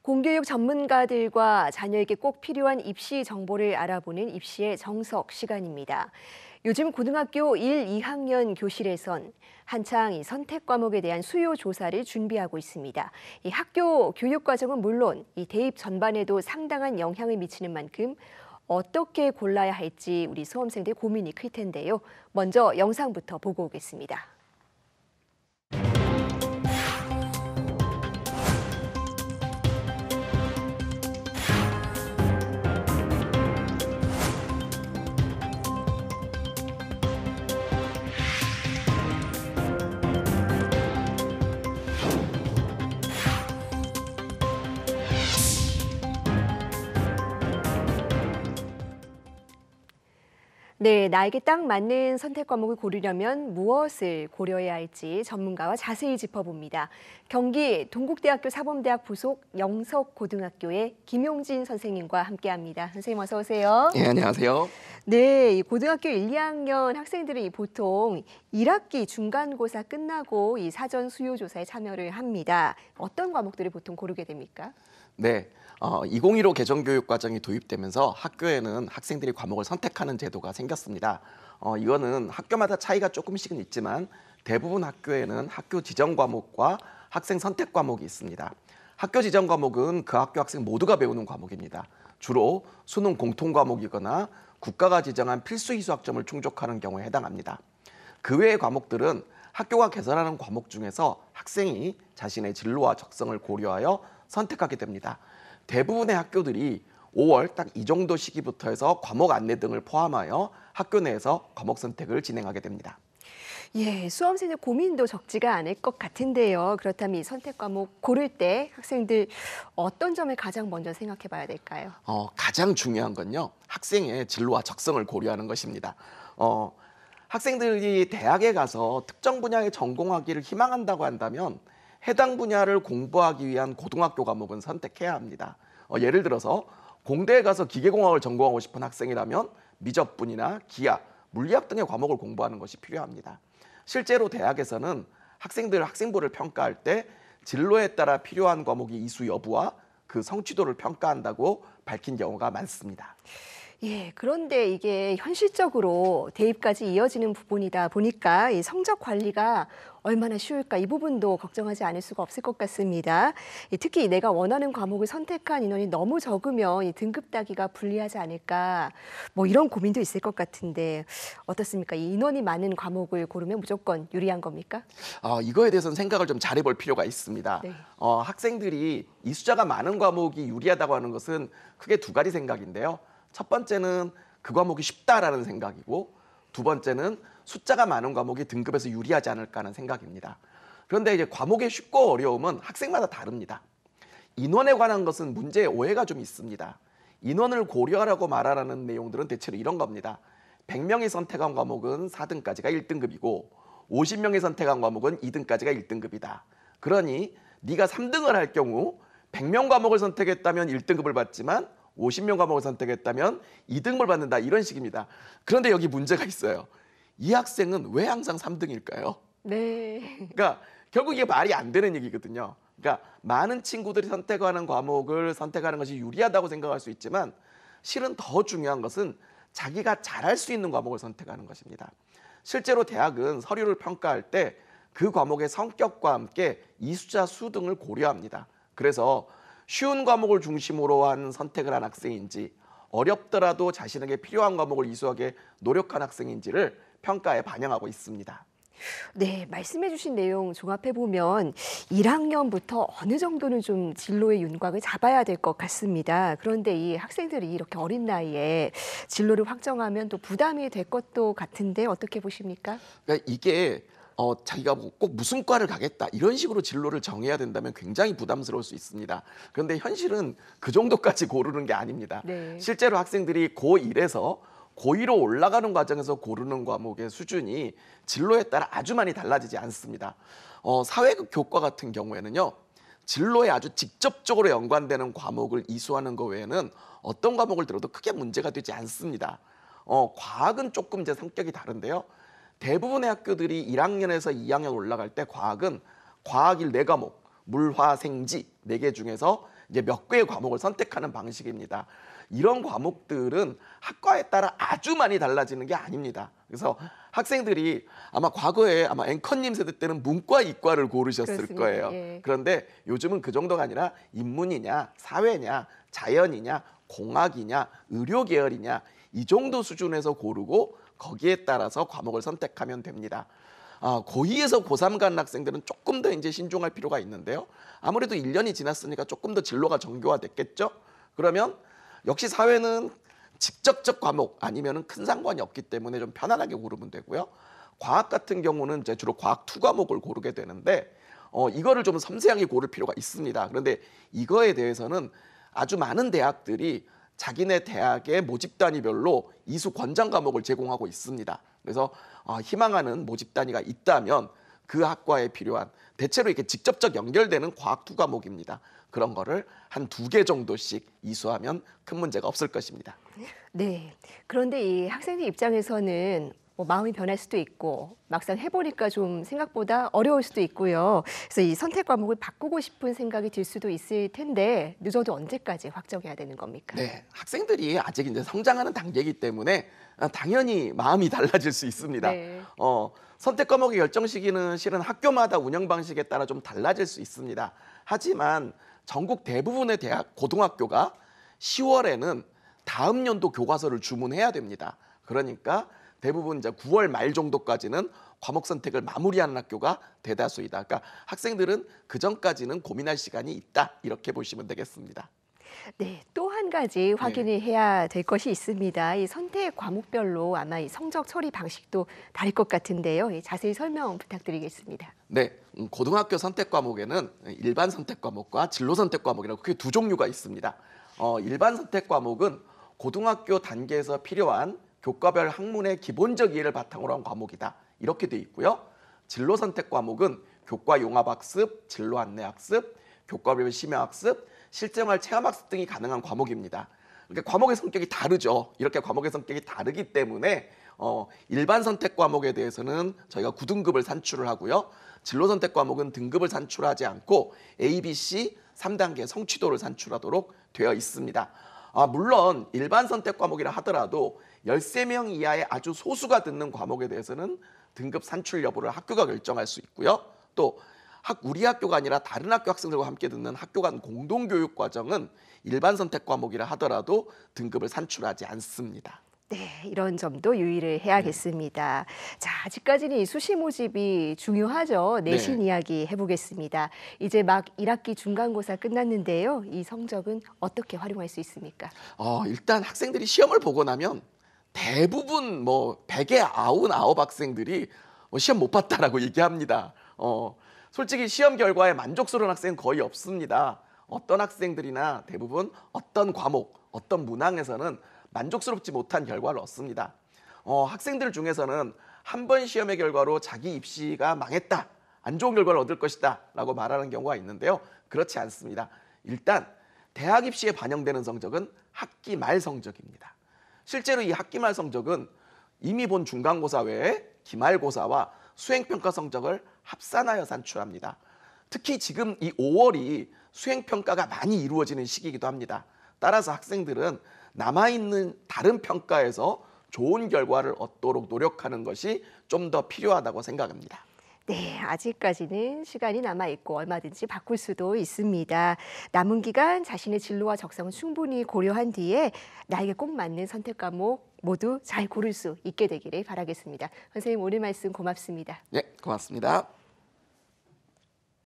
공교육 전문가들과 자녀에게 꼭 필요한 입시 정보를 알아보는 입시의 정석 시간입니다. 요즘 고등학교 1, 2학년 교실에선 한창 이 선택 과목에 대한 수요 조사를 준비하고 있습니다. 이 학교 교육 과정은 물론 이 대입 전반에도 상당한 영향을 미치는 만큼 어떻게 골라야 할지 우리 수험생들 고민이 클 텐데요. 먼저 영상부터 보고 오겠습니다. 네, 나에게 딱 맞는 선택 과목을 고르려면 무엇을 고려해야 할지 전문가와 자세히 짚어봅니다. 경기 동국대학교 사범대학 부속 영석고등학교의 김용진 선생님과 함께합니다. 선생님 어서 오세요. 네, 안녕하세요. 네, 이 고등학교 1, 2학년 학생들이 보통 1학기 중간고사 끝나고 이 사전 수요 조사에 참여를 합니다. 어떤 과목들을 보통 고르게 됩니까? 네, 2015 개정교육 과정이 도입되면서 학교에는 학생들이 과목을 선택하는 제도가 생겼습니다. 이거는 학교마다 차이가 조금씩은 있지만 대부분 학교에는 학교 지정 과목과 학생 선택 과목이 있습니다. 학교 지정 과목은 그 학교 학생 모두가 배우는 과목입니다. 주로 수능 공통 과목이거나 국가가 지정한 필수 희수학점을 충족하는 경우에 해당합니다. 그 외의 과목들은 학교가 개설하는 과목 중에서 학생이 자신의 진로와 적성을 고려하여 선택하게 됩니다. 대부분의 학교들이 5월 딱 이 정도 시기부터 해서 과목 안내 등을 포함하여 학교 내에서 과목 선택을 진행하게 됩니다. 예, 수험생들 고민도 적지가 않을 것 같은데요. 그렇다면 이 선택 과목 고를 때 학생들 어떤 점을 가장 먼저 생각해 봐야 될까요? 가장 중요한 건요, 학생의 진로와 적성을 고려하는 것입니다. 학생들이 대학에 가서 특정 분야에 전공하기를 희망한다고 한다면 해당 분야를 공부하기 위한 고등학교 과목은 선택해야 합니다. 예를 들어서 공대에 가서 기계공학을 전공하고 싶은 학생이라면 미적분이나 기하, 물리학 등의 과목을 공부하는 것이 필요합니다. 실제로 대학에서는 학생들 학생부를 평가할 때 진로에 따라 필요한 과목의 이수 여부와 그 성취도를 평가한다고 밝힌 경우가 많습니다. 예, 그런데 이게 현실적으로 대입까지 이어지는 부분이다 보니까 이 성적 관리가 얼마나 쉬울까 이 부분도 걱정하지 않을 수가 없을 것 같습니다. 특히 내가 원하는 과목을 선택한 인원이 너무 적으면 이 등급 따기가 불리하지 않을까 뭐 이런 고민도 있을 것 같은데 어떻습니까? 이 인원이 많은 과목을 고르면 무조건 유리한 겁니까? 이거에 대해서는 생각을 좀 잘해볼 필요가 있습니다. 네. 학생들이 이 숫자가 많은 과목이 유리하다고 하는 것은 크게 두 가지 생각인데요. 첫 번째는 그 과목이 쉽다라는 생각이고 두 번째는 숫자가 많은 과목이 등급에서 유리하지 않을까 하는 생각입니다. 그런데 이제 과목의 쉽고 어려움은 학생마다 다릅니다. 인원에 관한 것은 문제의 오해가 좀 있습니다. 인원을 고려하라고 말하라는 내용들은 대체로 이런 겁니다. 100명이 선택한 과목은 4등까지가 1등급이고 50명이 선택한 과목은 2등까지가 1등급이다. 그러니 네가 3등을 할 경우 100명 과목을 선택했다면 1등급을 받지만 50명 과목을 선택했다면 2등급을 받는다, 이런 식입니다. 그런데 여기 문제가 있어요. 이 학생은 왜 항상 3등일까요? 네. 그러니까 결국 이게 말이 안 되는 얘기거든요. 그러니까 많은 친구들이 선택하는 과목을 선택하는 것이 유리하다고 생각할 수 있지만 실은 더 중요한 것은 자기가 잘할 수 있는 과목을 선택하는 것입니다. 실제로 대학은 서류를 평가할 때 그 과목의 성격과 함께 이수자 수 등을 고려합니다. 그래서 쉬운 과목을 중심으로 한 선택을 한 학생인지 어렵더라도 자신에게 필요한 과목을 이수하게 노력한 학생인지를 평가에 반영하고 있습니다. 네, 말씀해 주신 내용 종합해 보면 1학년부터 어느 정도는 좀 진로의 윤곽을 잡아야 될 것 같습니다. 그런데 이 학생들이 이렇게 어린 나이에 진로를 확정하면 또 부담이 될 것도 같은데 어떻게 보십니까? 그러니까 이게 자기가 꼭 무슨 과를 가겠다 이런 식으로 진로를 정해야 된다면 굉장히 부담스러울 수 있습니다. 그런데 현실은 그 정도까지 고르는 게 아닙니다. 네. 실제로 학생들이 고1에서 고2로 올라가는 과정에서 고르는 과목의 수준이 진로에 따라 아주 많이 달라지지 않습니다. 사회학 교과 같은 경우에는요, 진로에 아주 직접적으로 연관되는 과목을 이수하는 것 외에는 어떤 과목을 들어도 크게 문제가 되지 않습니다. 과학은 조금 이제 성격이 다른데요. 대부분의 학교들이 1학년에서 2학년 올라갈 때 과학은 과학 1 4과목, 물화생지 4개 중에서 이제 몇 개의 과목을 선택하는 방식입니다. 이런 과목들은 학과에 따라 아주 많이 달라지는 게 아닙니다. 그래서 학생들이 아마 과거에 아마 앵커님 세대 때는 문과, 이과를 고르셨을 그렇습니다. 거예요. 예. 그런데 요즘은 그 정도가 아니라 인문이냐, 사회냐, 자연이냐, 공학이냐, 의료 계열이냐 이 정도 수준에서 고르고 거기에 따라서 과목을 선택하면 됩니다. 고2에서 고3 간 학생들은 조금 더 이제 신중할 필요가 있는데요. 아무래도 1년이 지났으니까 조금 더 진로가 정교화됐겠죠. 그러면 역시 사회는 직접적 과목 아니면은 큰 상관이 없기 때문에 좀 편안하게 고르면 되고요. 과학 같은 경우는 이제 주로 과학 2 과목을 고르게 되는데 이거를 좀 섬세하게 고를 필요가 있습니다. 그런데 이거에 대해서는 아주 많은 대학들이 자기네 대학의 모집 단위별로 이수 권장 과목을 제공하고 있습니다. 그래서 희망하는 모집 단위가 있다면 그 학과에 필요한 대체로 이렇게 직접적 연결되는 과학 2 과목입니다. 그런 거를 한 2개 정도씩 이수하면 큰 문제가 없을 것입니다. 네. 그런데 이 학생들 입장에서는 뭐 마음이 변할 수도 있고 막상 해보니까 좀 생각보다 어려울 수도 있고요. 그래서 이 선택 과목을 바꾸고 싶은 생각이 들 수도 있을 텐데 늦어도 언제까지 확정해야 되는 겁니까? 네, 학생들이 아직 이제 성장하는 단계이기 때문에 당연히 마음이 달라질 수 있습니다. 네. 선택 과목의 결정 시기는 실은 학교마다 운영 방식에 따라 좀 달라질 수 있습니다. 하지만 전국 대부분의 대학 고등학교가 10월에는 다음 연도 교과서를 주문해야 됩니다. 그러니까 대부분 이제 9월 말 정도까지는 과목 선택을 마무리하는 학교가 대다수이다. 그러니까 학생들은 그 전까지는 고민할 시간이 있다. 이렇게 보시면 되겠습니다. 네, 또 한 가지 확인을 해야 될 것이 있습니다. 이 선택 과목별로 아마 이 성적 처리 방식도 다를 것 같은데요. 자세히 설명 부탁드리겠습니다. 네, 고등학교 선택 과목에는 일반 선택 과목과 진로 선택 과목이라고 크게 2 종류가 있습니다. 일반 선택 과목은 고등학교 단계에서 필요한 교과별 학문의 기본적 이해를 바탕으로 한 과목이다. 이렇게 돼 있고요. 진로 선택 과목은 교과 용합 학습, 진로 안내 학습, 교과별 심야 학습, 실생활 체험 학습 등이 가능한 과목입니다. 그러니까 과목의 성격이 다르죠. 이렇게 과목의 성격이 다르기 때문에 일반 선택 과목에 대해서는 저희가 9등급을 산출을 하고요. 진로 선택 과목은 등급을 산출하지 않고 A, B, C 3단계 성취도를 산출하도록 되어 있습니다. 물론 일반 선택 과목이라 하더라도 13명 이하의 아주 소수가 듣는 과목에 대해서는 등급 산출 여부를 학교가 결정할 수 있고요. 또 우리 학교가 아니라 다른 학교 학생들과 함께 듣는 학교 간 공동교육 과정은 일반 선택 과목이라 하더라도 등급을 산출하지 않습니다. 네, 이런 점도 유의를 해야겠습니다. 자, 아직까지는 이 수시 모집이 중요하죠. 내신 이야기 해보겠습니다. 이제 막 1학기 중간고사 끝났는데요. 이 성적은 어떻게 활용할 수 있습니까? 일단 학생들이 시험을 보고 나면 대부분 100에 99 학생들이 시험 못 봤다라고 얘기합니다. 솔직히 시험 결과에 만족스러운 학생은 거의 없습니다. 어떤 학생들이나 대부분 어떤 과목, 어떤 문항에서는 만족스럽지 못한 결과를 얻습니다. 학생들 중에서는 한 번 시험의 결과로 자기 입시가 망했다, 안 좋은 결과를 얻을 것이다 라고 말하는 경우가 있는데요. 그렇지 않습니다. 일단 대학 입시에 반영되는 성적은 학기 말 성적입니다. 실제로 이 학기 말 성적은 이미 본 중간고사 외에 기말고사와 수행평가 성적을 합산하여 산출합니다. 특히 지금 이 5월이 수행평가가 많이 이루어지는 시기이기도 합니다. 따라서 학생들은 남아있는 다른 평가에서 좋은 결과를 얻도록 노력하는 것이 좀 더 필요하다고 생각합니다. 네, 아직까지는 시간이 남아있고 얼마든지 바꿀 수도 있습니다. 남은 기간 자신의 진로와 적성을 충분히 고려한 뒤에 나에게 꼭 맞는 선택 과목 모두 잘 고를 수 있게 되기를 바라겠습니다. 선생님, 오늘 말씀 고맙습니다. 네, 고맙습니다.